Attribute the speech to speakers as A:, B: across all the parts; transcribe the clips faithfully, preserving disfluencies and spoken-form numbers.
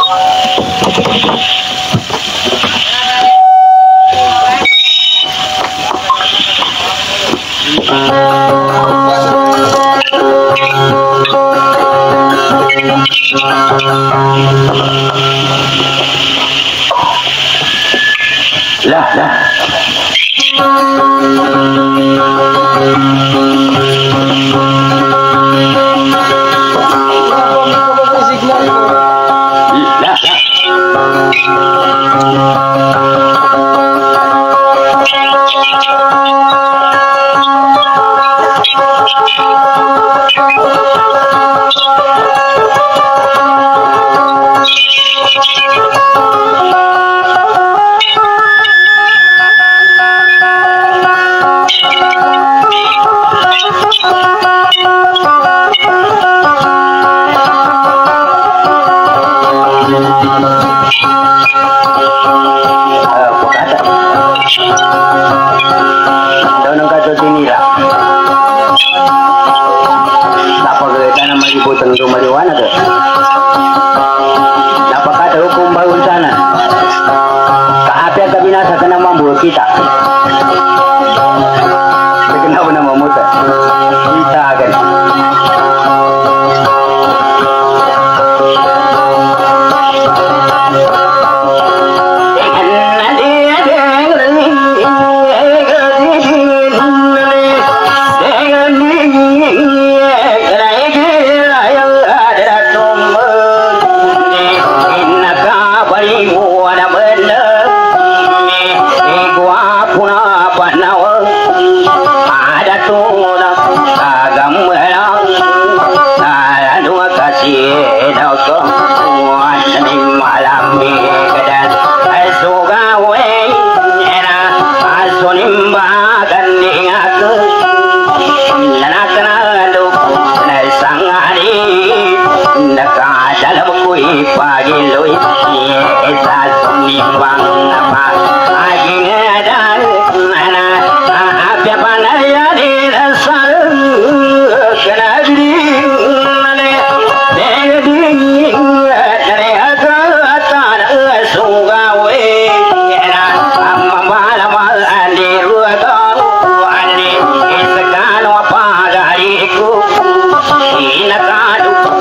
A: Lah, lah. Kita kenapa nama muka kita kan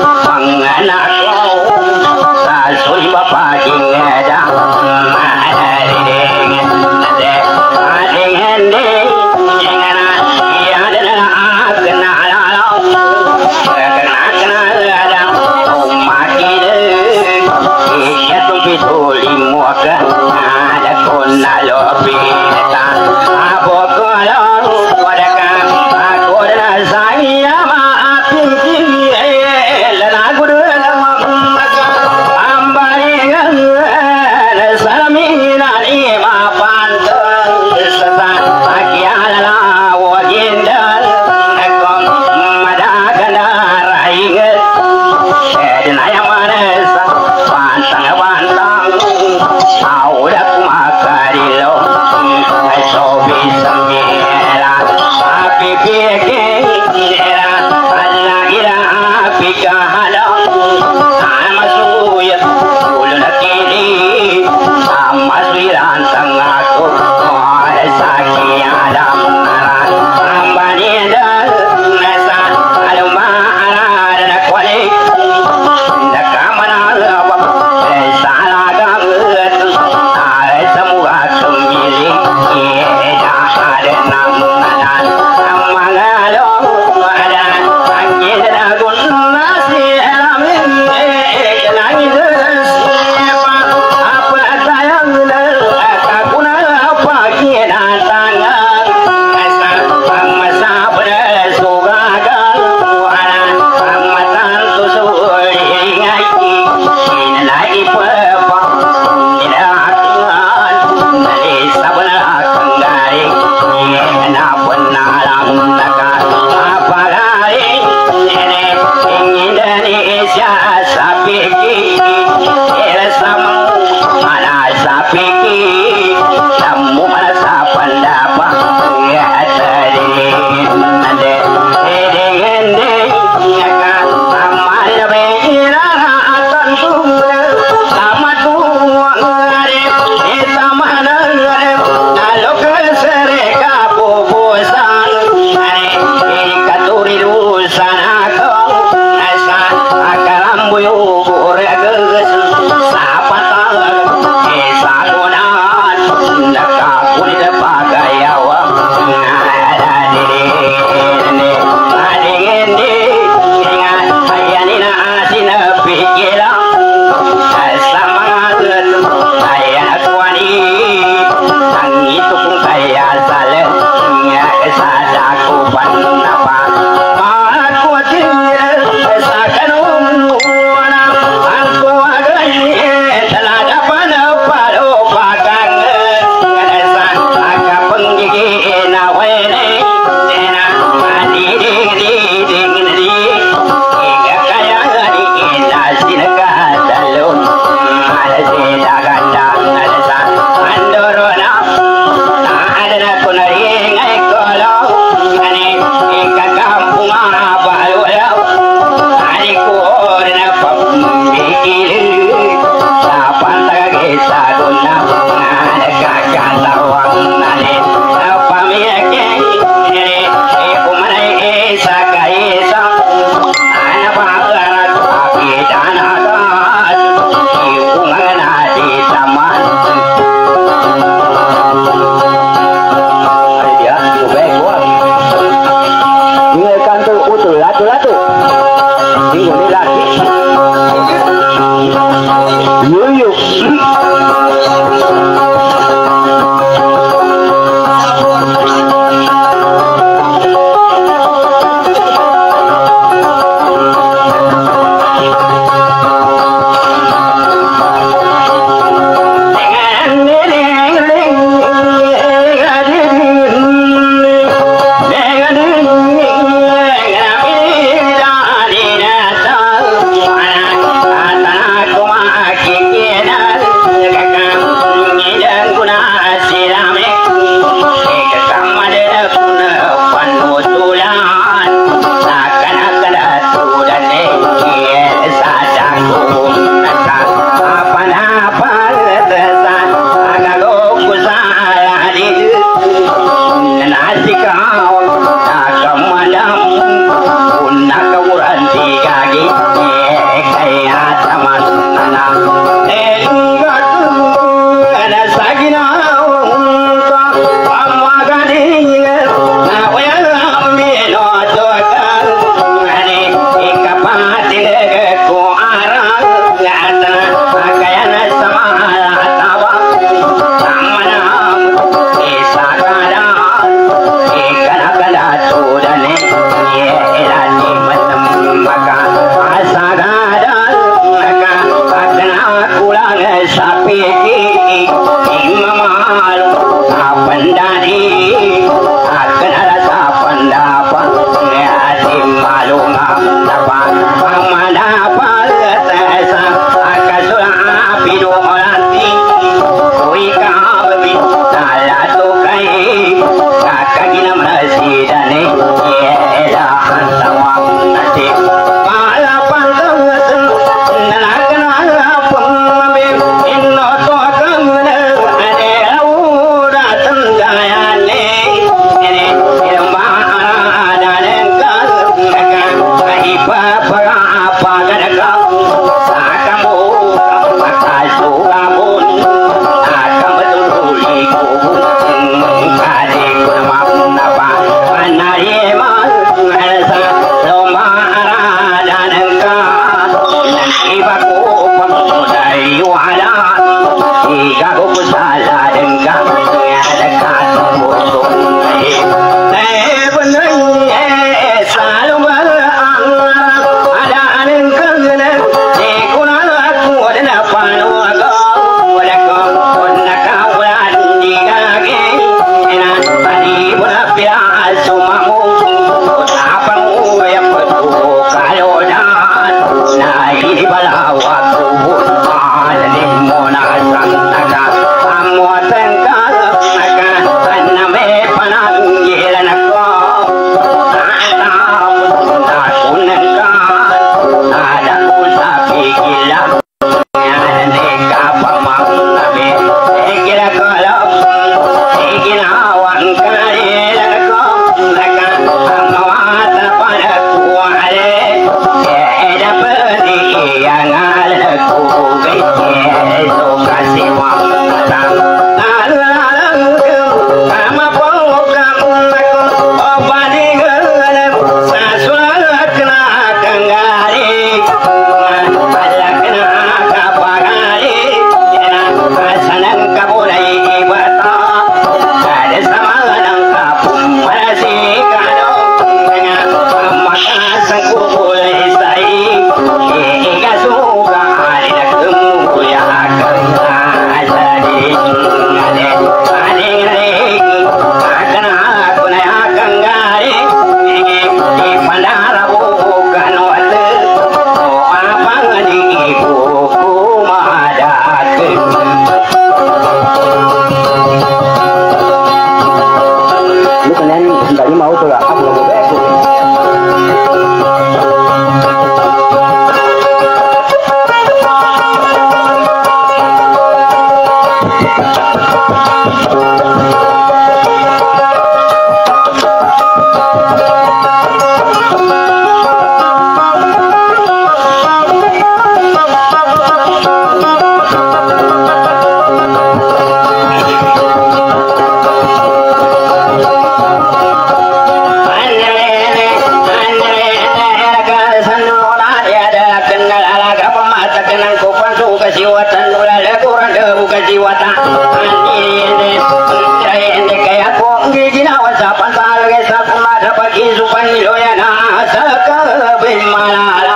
A: Bapak Yuyu.
B: siwat
A: tanula leguran debu kajiwata ande ande kaya ko ngijina wasa pasal gesa kumada pagi supani loyana saka bimala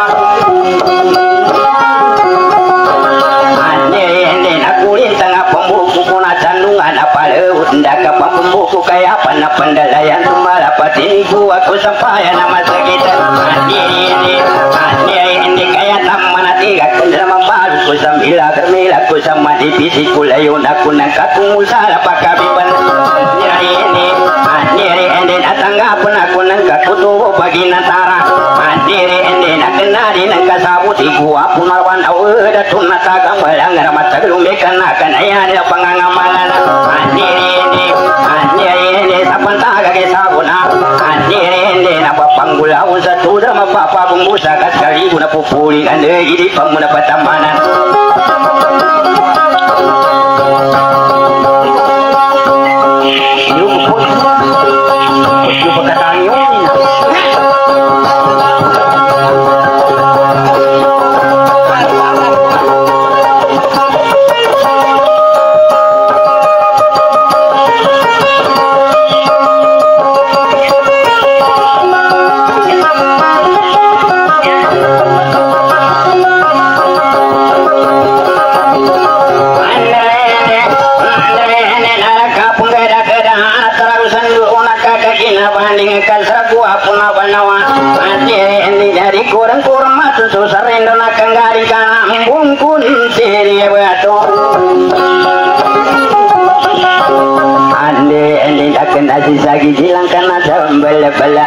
A: ande ande nakulin tengah pembuku puna candungan apale undaka pembuku kaya pana pendalayan tumala patini gua aku sampai nama sekitar ande ande ande ande kaya tamana tiga kendra membaru ku sambil kermila ku sama divisi kulayon aku nangkaku musala pakabiban nyari ini nyari ende datangga pun aku nangkaku tuh bagi natara nyari ende nakenari nangka sabuti gua pun marwan awe datun nataga melang ramat saglumekan akan ayah pangangamalan nyari ini nyari ende sapan taga ke sabuna nyari ende napa panggulau satu dama papa bumbusa kaskali guna pupuli ande jadi pamuna patamanan yuk pun yuk perkataan yuk kurang-kurang masuk susah rendona kenggari kana bungkun siri beto ande ande akan nasi sagi hilang karena dalam bela-bela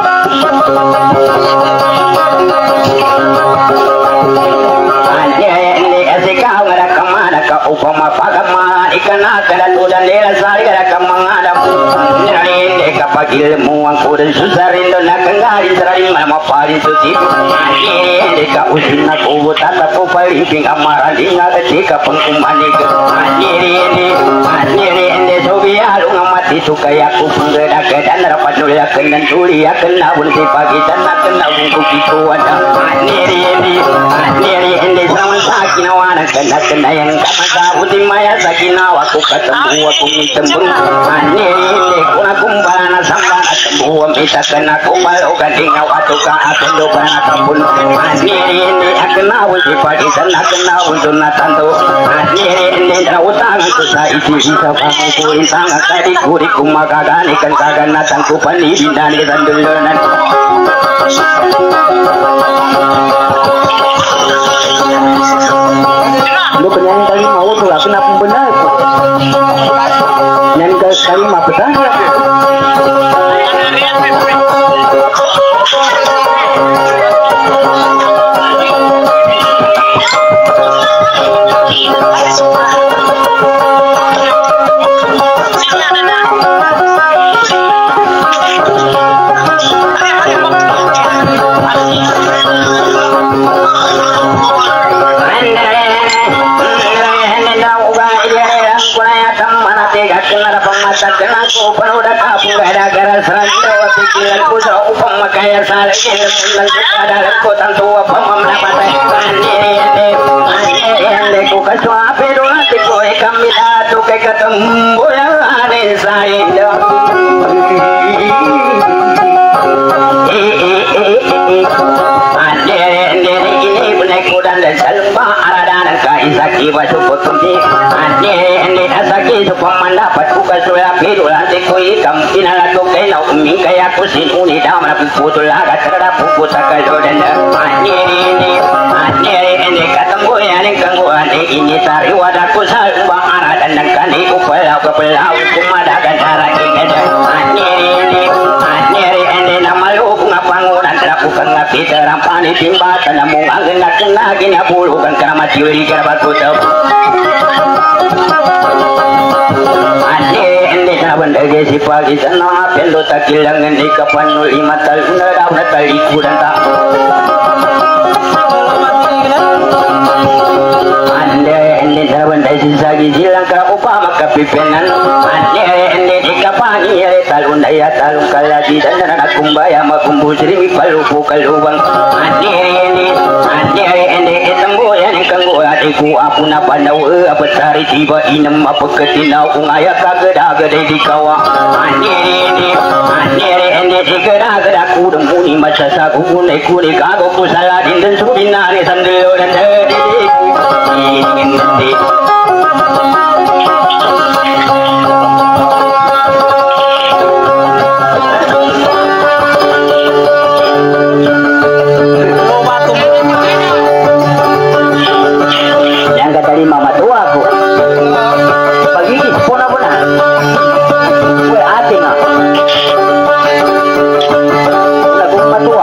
A: ande ande asikau ngada kemana ka upama pagama ikan akaran udan lela sari ngada kemana ande kapagil muang kudan susah rendona kenggari sering mama pari suci ande ka usina ko tata po pari ping amaran inga ketika pengkumani ke ande ande ande ande sobi alu ngamati sukaya ku penggeda kedan rapat nulia kenan tuli ya kena bunti pagi dan kena bungku piku ada ande ande ande ande sama sakina wana kena kena yang kata bunti maya sakina aku ketemu aku mitembung ande ande kuna kumbalana sambana temu mita kena kumbal gading awatu ka atendo bana kapun ande ande akena bunti pagi dan akena untuk natanto ande ande rawutan ku sa isi bisa pangku intang kadi kuri kumagagani kan kagan natang ku pani bindani dan dulunan lu penyanyi kali mau tuh aku nak benar nyanyi kali mau betul kaya saling ilmu dalam kota tua pemam dapat ande ande ande ku kaswa pedula tiku kami datu ke ketemu yang ane saindo ande ande ini benek kudan dan salma aradan kaisaki wasu potumbi ande ande asaki supam dapat ku kaswa pedula tiku kami nalatu ke nau umi kaya kusin uni damra putul aga terhadap buku sakalo dan anyeri ini anyeri ini ketemu yang kanggo ane ini sari wadaku salba arah dan kani upela upela kumada gantara ingeda anyeri ini anyeri ini nama lu ngapanguran terapukan ngapi terampani timba tanamung angin kena gini bulu kan keramat curi kerabat kutub benda si pagi sana pendo takilangan di kapan lima tahun dah dah tali kudan tak ande ande dah benda si sagi silang ka upama kapipenan ande ande di kapan ia talun daya talun kaladi dan anak kumbaya makumbu sering palu pukalubang ande ande ande ande tembu yang kanggo ade iku apuna pandawa apa cari tiba inem apa ketina ungaya kageda gede di kawah anjiri ini anjiri ini digera gera kudung muni masa sagu kune kune kago kusala dinten subinari sandelo dan dedi ingin dedi mama tua aku pagi pona pona gue ate nga lagu matua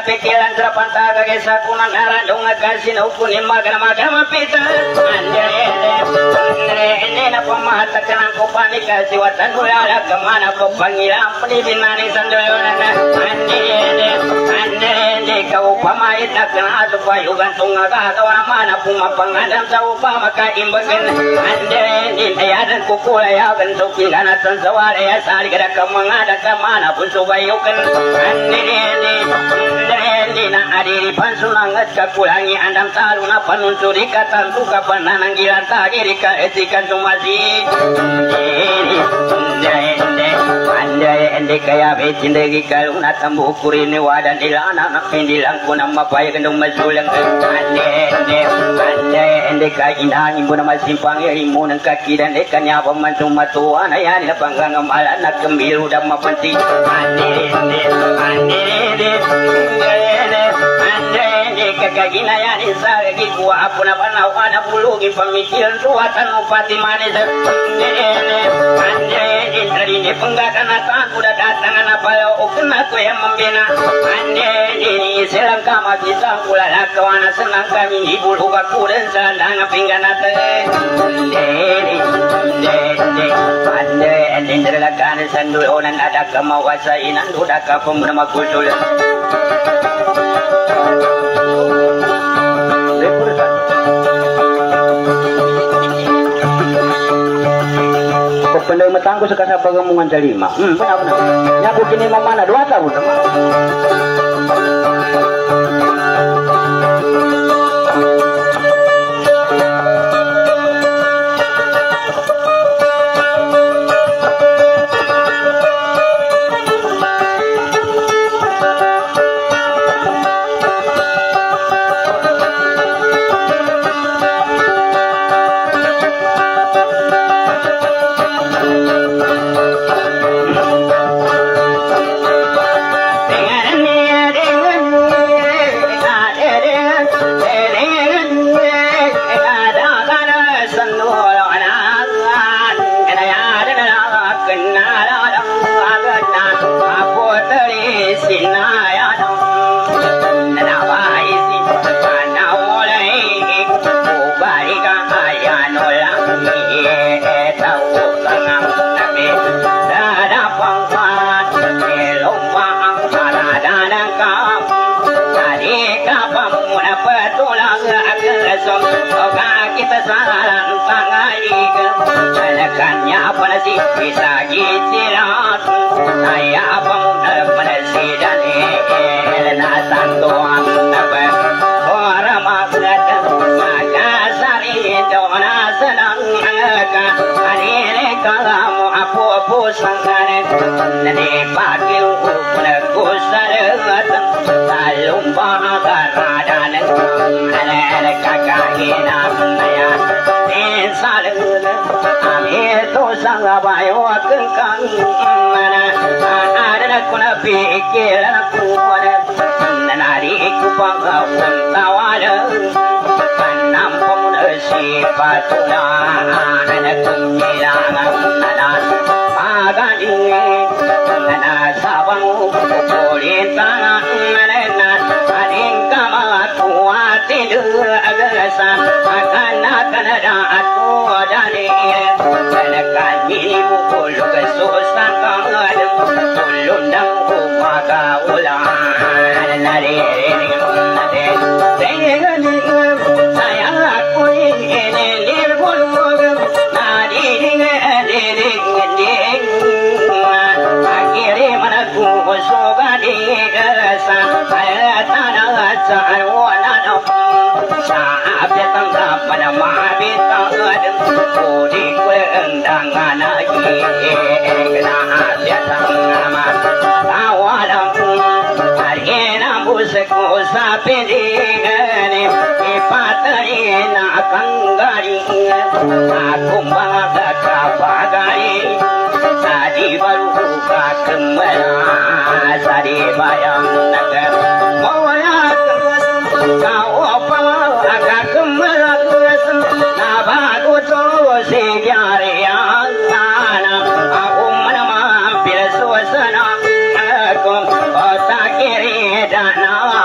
A: pikiran terpantau ke sakunan arah dong kasih nukun makan makan mapita anjay ini napa mata kenang ko panik kasih watan mulai kemana ko pangilang penibinani sandoyona anjay anjay kau pamait nak kena supaya gantung agak kawan mana puma pengadam sau pama ka imbagan anjay ayadan kukul ya gantung kingana sansawar ya sari kada kemangada kemana pun supaya kan anjay anjay na adiri pansunangat kakulangi andam taruna panunsuri katan tuka pananang gilan tagiri ka etikan sumasi anjay anjay anjay anjay kaya becindegi kaluna tambu ukurini wadan ilana nakindilang kunang mapaya gendong masulang anjay anjay anjay anjay kainang ibu nama simpang irimu nang kaki dan ekanya pemansung matuan ayani na panggang amalan na kembiru dan mapanti anjay anjay anjay anjay kakagina yani saragi kuwa apa na panau ana bulugi pemikiran ruatan upati manis anjay indri ni penggatan atan udah datangan apa ukna ku yang membina anjay ini selang kama bisa ulala kawana senang kami ibu luka kudan sandang pinggan ate anjay anjay anjay anjay terlakan sandul onan ada kamawasa inan udah kapum nama kusul Pendai metangku sekasa pengemungan terima. Hmm, benar-benar. Nyaku kini mana dua tahun teman. Apa nasi bisa gicirat saya pemuda menasi dan elena santuan apa orang maksud maka sari dona senang agak hari kamu apa apa sangkane nade pakil uku sarat salum bahagaradan ada kakak hina ya salun itu sangat baik kengkang mana ada kuna pikiran aku ada nari ku pangkawan tawada kanam pemuda sifatulah ada kunyilangan ada pagani ada sabang kulit tangan ada ading kamat kuat tidur agasan akan akan ada aku dari kan ini mukul kesusahan kamu ulundang maka ulang nari nari saya aku ini dirbulur nari nari akhirnya mana ku suka dikasa saya tanah sarwana saat datang pada mahabita adem budi kuendangan lagi kena datang nama tawalang arena busku sapedine ipatari na kangari aku bangga kapagari sadi baru buka kemana sadi bayang nagar mawaya kau apa agak kemana nabagu terus sejarah yang sana aku mana mampir suasana aku otak kiri dan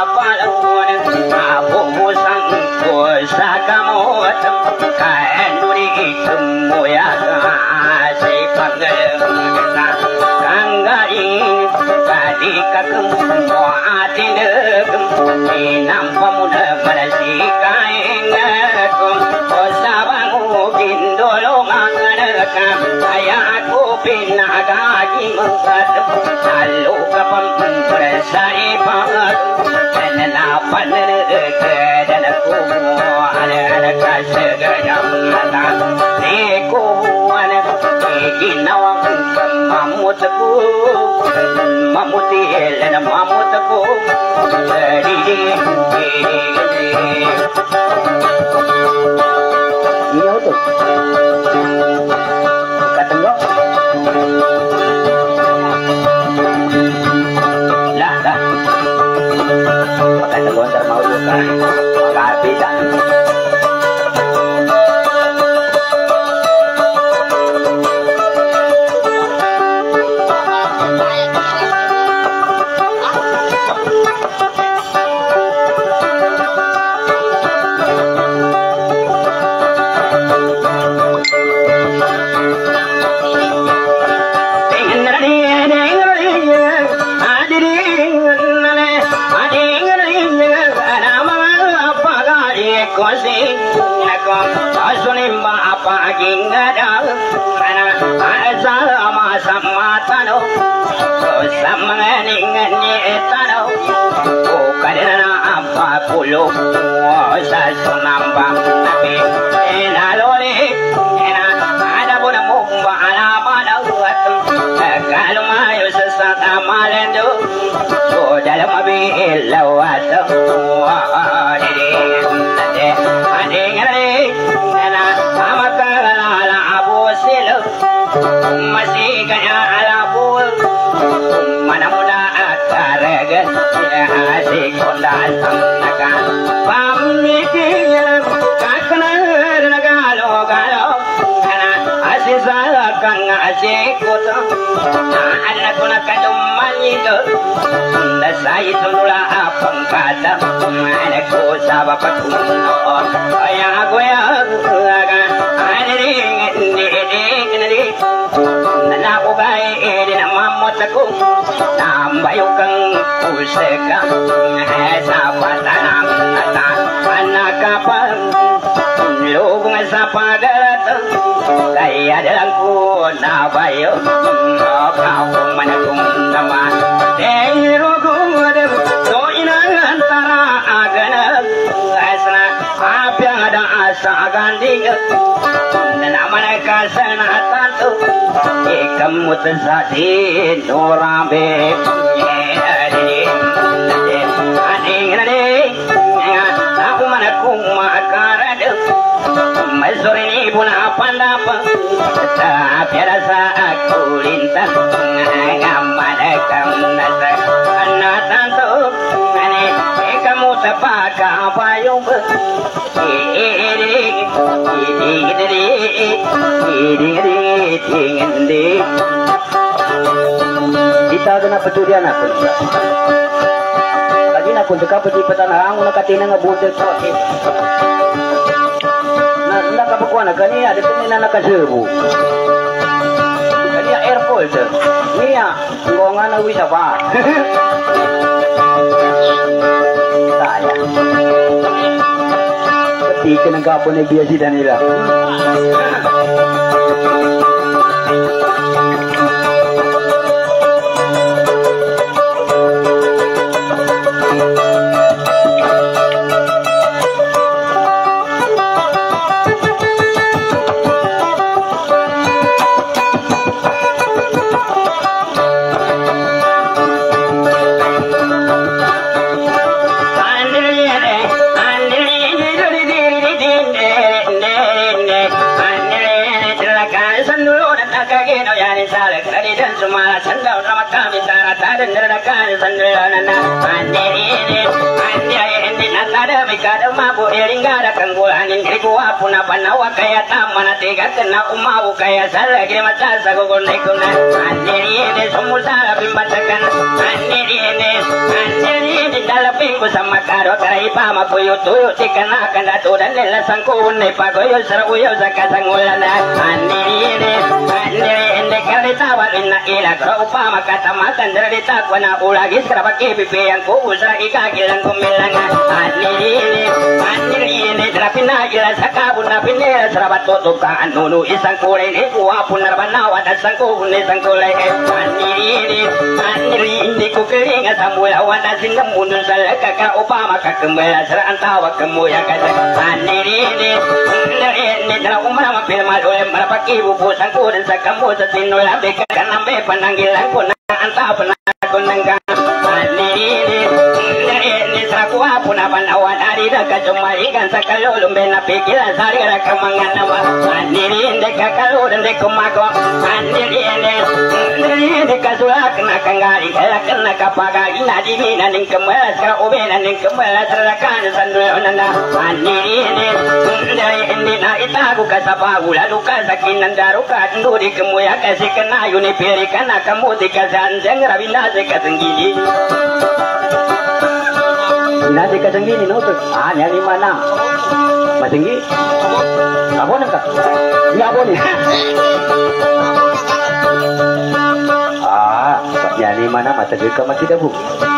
A: Kanduri kemoya kasih panggil Kanggari kadi kakemu ati degem Nampak muda merasi kaingakum Osabangu bindolo manganakam Ayahku pinagagi mengkadem Lalu kapam bersari pangad Nenapan dan aku anak-anak segedam anak Niku anak Ikinawang mamutku Mamuti dan mamutku Didi Ini apa tu? Kata enggak? Lah, dah Kata enggak ntar mau juga Tapi dah Pulo sa sunambang nabi enalole ena ada bona mumba alama dawat kalumayo sa satamalendo so dalam abi lawat wa dede ade ade ngare ena amakala ala abu silo masih kaya ala bul mana muda akaragan asik kondal Pamikiran kakana nagalo galo kana asisa kang asikoto ana kuna kadum manido dasai tunula apang kata ana ko sabapat aya goya aga aniri ndiri nana ko gai edin mamotako tambayukang useka sapatana Anakapang lubung sapagalat kaya dalangku nabayo kau managum nama deirogum so inantara agana asna apya ada asa ganding nama kasana tantu ikam mutsadi norambe Masuri pun apa apa, tapi rasa aku lintas ngamada kamu anak tantu, ane kamu tepak apa yang ber, ini ini ini ini ini ini kita kenapa tu dia nak pun? Lagi nak pun cakap peti petanang, nak katina ngabutin soal. Nakapakuan na kaniya, dito nila nakaserbo. Kaniya airport. Niya, kung nga na wisa pa. Saya. Pati ka ng kapon na biyasida nila. Guys, kageno yani sala kadi dan semua sandal ramat kami tarata dan neraka sandalana andiri andiri indi nakada mikada mabu eringada kanggulangin kriku apuna panawa kaya tamana tiga kena umabu kaya sala kiri mata sago gondekuna andiri indi semua sala bimbatakan andiri indi andiri indi dalam minggu sama karo karai pama kuyu tuyu tikana kanda tudan lela sangku unai pagoyo sarabuyo zakasangulana andiri indi andiri indi karita walina ila kro upama kata makan dari takwana ulagi serabaki pipi yang ku usra ika kilang kumilanga andiri indi andiri indi terapina ila sakabuna pinela serabat tutuka anunu isang kulai ni kuwa punar banawa dan sangku unai sangkulai andiri indi andiri indi kukelinga samula wana singam munun salaka ka upama kakembela seraan tawa kemuya kata andiri indi andiri indi tera umara mapil malule marapaki bubu sangku dan sakamu sasinu lambe kan nambe pananggilan ku anta penakun nangka andiri indi andiri indi seraku apuna panawan ari daka cuma ikan sakalo lumbe na pikiran sari gara kamangan nama andiri indi kakalo dan dekumako andiri indi andiri indi kasulak na kangari kala kena kapagari na dimi na ning kemala sara ube na ning kemala sarakan sandul nana andiri indi andiri indi na itagu kasapagu lalu kasakinan daruka nduri kemuya kasih kena yuni piri kana kamu dikasan jeng rabina sekasenggini nasi kasenggini no tuh ah nyari mana masenggi abon enggak ya abon ah nyari mana mata ke masih dabu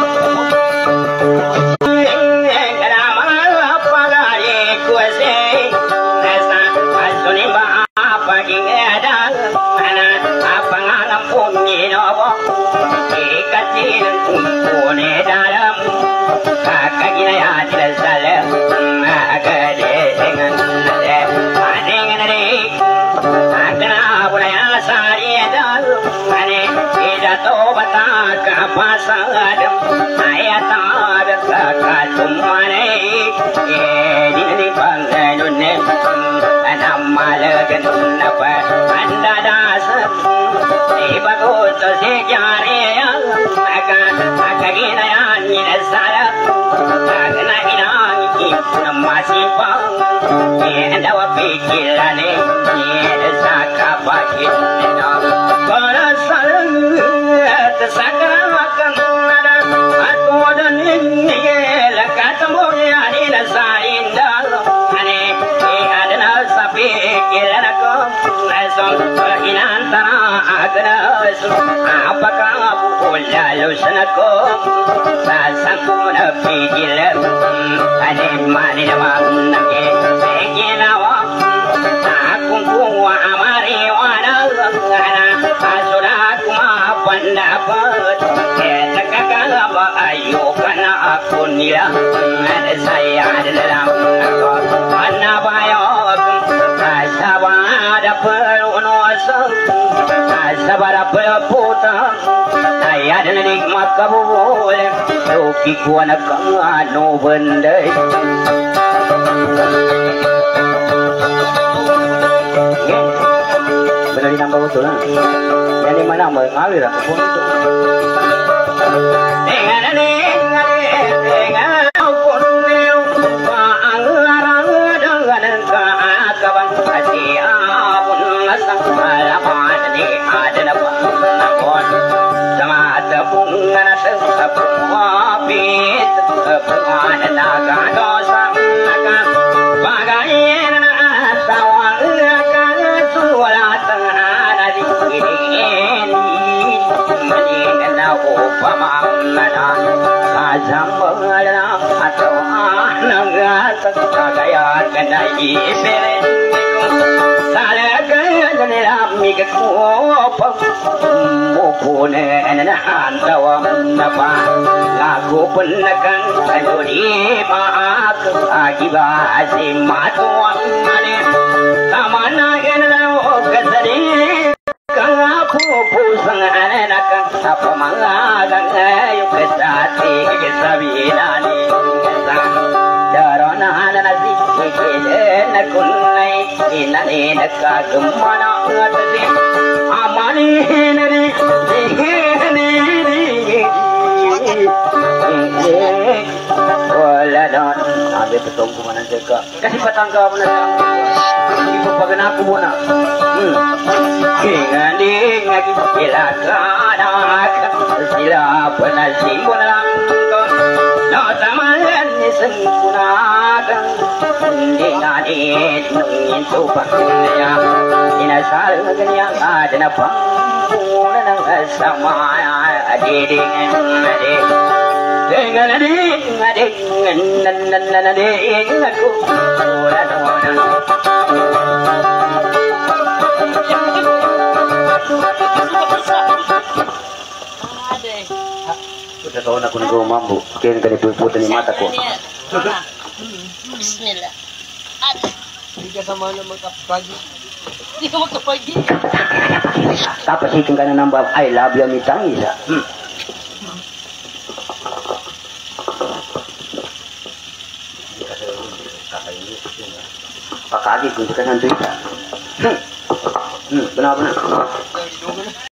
A: pasadam ayata katumane edini panganune anamalagan napa andadas ibagot sejare aka akagina yani sala agna inangi namasipa endawa pikirane sakapakit korasan sakara makan ada aku dan ini lekatmu yani nasainda ane adana sapi kilanaku nason inantara agna apakah aku lalu sanako sasaku napikil ane mani nawan nake sekinawa aku kuwa amari wana asuraku pendapat kita kakak ayo karena aku nila ada saya ada dalam mana bayar sabar perlu nuasa sabar perputa saya ada nikmat kabul rugi ku anak anu benda benar nambah betul lah yang mana mengalir aku pun itu dengan dengan dengan pun meu anggarang dengan kawan hati pun asang alamat di ada apa nakon sama ada pun ngana sepun wapit pun naga dosa naga bagaimana tawang akan sulat upamana azam bala atau anagat kagayaan kena isere salakan dalam mikko mupune anandawa napa lagu penakan adoni maak akibat simatuan ane tamana enna kasari kapu pusang anak apa mangagang ayo kesati kesabinani darona nasi kelen kunai inani nakagumana ngati ka. Kasi patangga mo na lang. Ipapagan ako muna. Hmm. Kingaling nagpilakanak. Sila panasibo na lang ko. Nasamahan ni sengkunakan. Hindi nga nitungin tupak niya. Inasal ganyan ada na pangkuna ng asama. Adidingin adik. Dengan adik adik nan nan nan adik aku. Ora ora. Sudah tahu nak kuning mampu. Kian kali putih ni mata ko.
B: Bismillah.
C: Hindi ka sama na magkapagi.
B: Hindi ka magkapagi.
A: Tapos ikan ka na ng bab. I love you mitang isa. Hmm. Pakagi kung ka ng tuita. Hmm. Hmm. Benar-benar.